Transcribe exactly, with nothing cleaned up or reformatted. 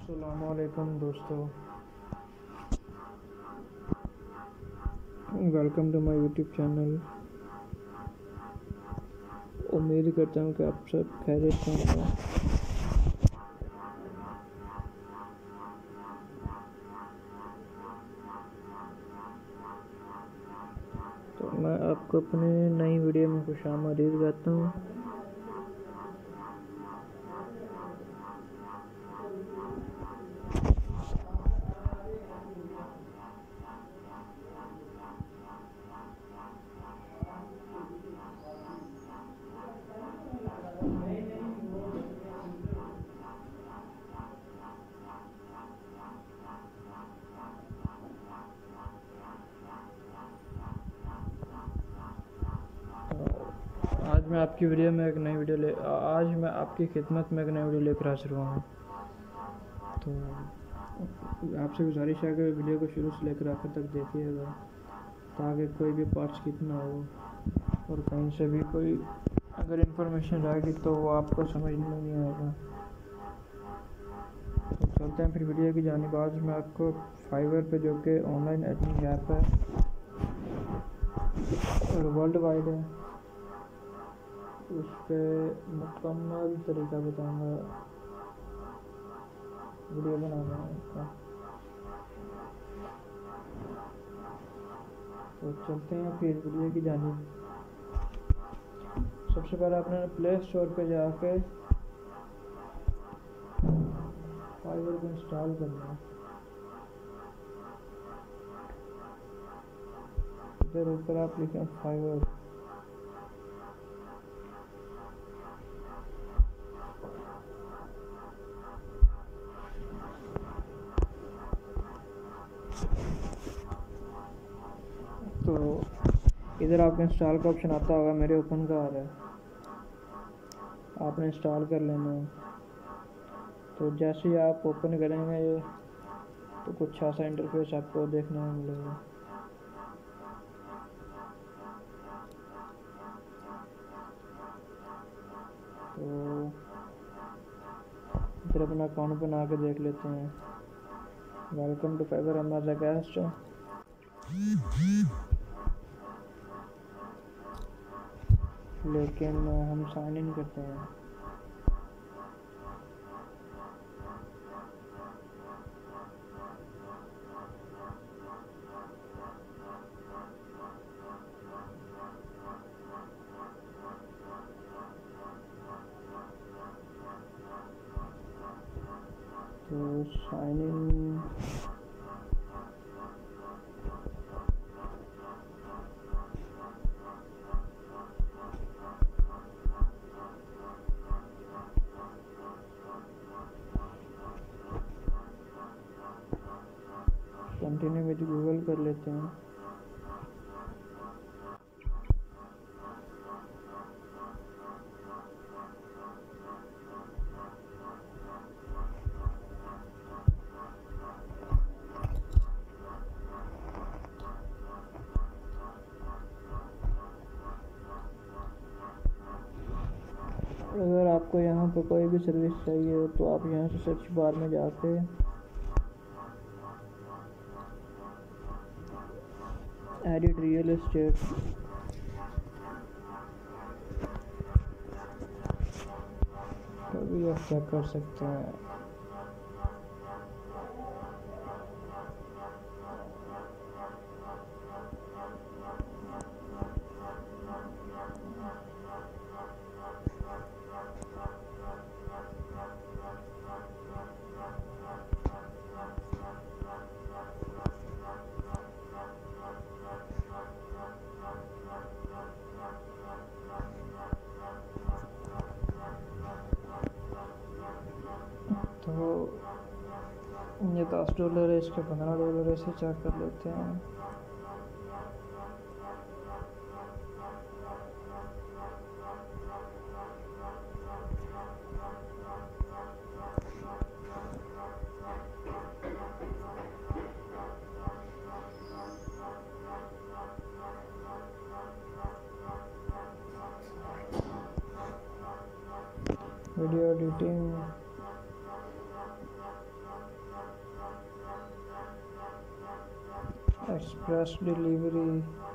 अस्सलामुअलैकुम दोस्तों, welcome to my YouTube channel. उम्मीद करता हूँ कि आप सब खैरियत से होंगे। तो मैं आपको अपने नई वीडियो में खुशामदीद कहता हूँ। आज मैं आपकी वीडियो में एक नई वीडियो ले आज मैं आपकी खिदमत में एक नई वीडियो लेकर हाजिर हुआ हूँ। तो आपसे गुजारिश है कि वीडियो को शुरू से लेकर आखिर तक देखिएगा, ताकि कोई भी पार्ट स्किप ना हो और कहीं से भी कोई अगर इन्फॉर्मेशन रहेगी तो वो आपको समझ में नहीं आएगा। तो चलते हैं फिर वीडियो की जानिब। आज मैं आपको फाइवर पे, जो कि ऑनलाइन अर्निंग ऐप है और वर्ल्ड वाइड है, उस पर मुकम्मल तरीका बताऊँगा वीडियो बनाने का। तो चलते हैं फिर वीडियो की जानिब। सबसे पहले आपने प्ले स्टोर पे जाके फाइवर को इंस्टॉल करना है। इधर ऊपर आप लिखें फाइवर, तो इधर आपको इंस्टॉल का ऑप्शन आता होगा। मेरे ओपन का आ रहा है, आपने इंस्टॉल कर लेना है। तो जैसे ही आप ओपन करेंगे तो कुछ ऐसा इंटरफेस आपको देखने में मिलेगा। तो इधर अपना अकाउंट बना के देख लेते हैं। Welcome to Fiverr as a guest. लेकिन हम साइन इन करते हैं। तो sign in continue with Google कर लेते हैं। अगर आपको यहाँ पर कोई भी सर्विस चाहिए हो तो आप यहाँ से सर्च बार में जाके एडिट रियल एस्टेट कभी आप चेक कर सकते हैं। तो ये दस डॉलर है, इसके पंद्रह डॉलर है, इसे चेक कर लेते हैं। Video editing express delivery